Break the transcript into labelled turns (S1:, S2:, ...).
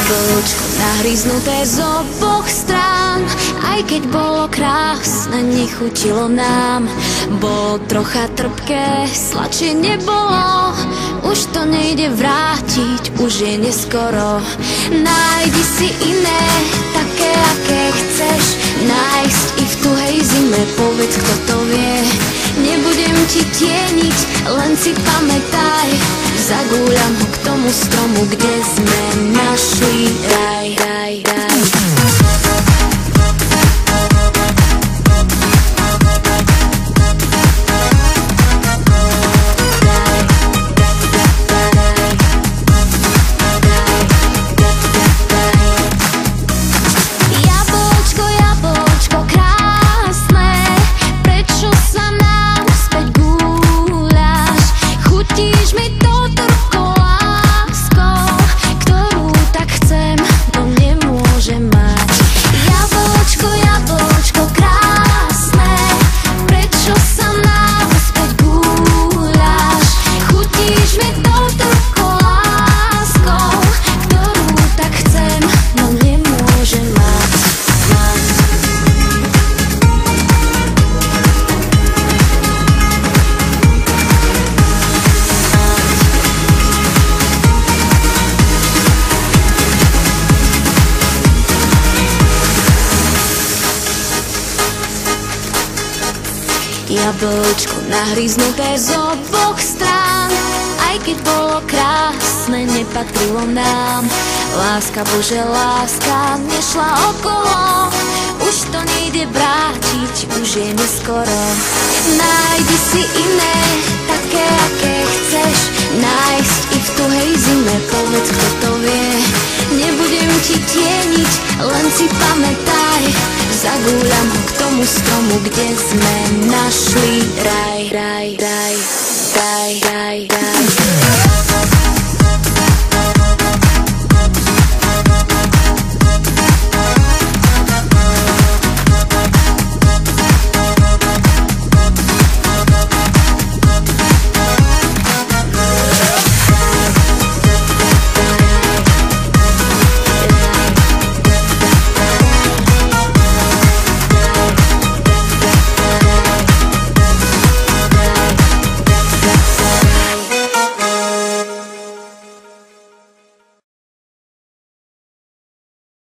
S1: Jablčko nahryznuté z oboch strán, aj keď bolo krásne, nechutilo nám. Bolo trocha trpké, sladšie nebolo, už to nejde vrátiť, už je neskoro. Nájdi si iné, také aké chceš nájsť i v tuhej zime, povedz, kto to vie. Nebudem ti tieniť, len si pamätaj, zagúľam ho k tomu stromu, kde sme našli raj, raj, raj. Jablčko nahryznuté z oboch strán, aj keď bolo krásne, nepatrilo nám. Láska, Bože, láska nešla okolo, už to nejde vrátiť, už je neskoro. Nájdi si iné, také aké chceš nájsť i v tuhej zime, povedz, kto to vie. Nebudem ti tieniť, len si pamätaj, zagúľam ho k tomu stromu, kde sme našli raj, raj, raj, raj, raj, raj.